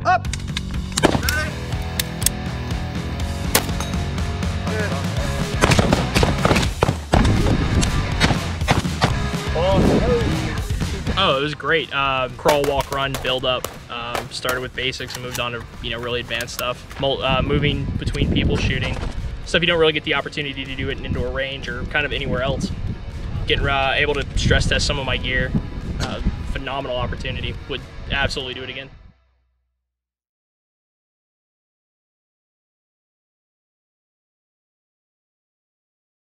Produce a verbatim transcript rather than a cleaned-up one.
Up. Oh, it was great. Um, crawl, walk, run, build up. Um, started with basics and moved on to you know really advanced stuff. Mul uh, moving between people, shooting stuff you don't really get the opportunity to do at an indoor range or kind of anywhere else. Getting uh, able to stress test some of my gear. Uh, phenomenal opportunity. Would absolutely do it again.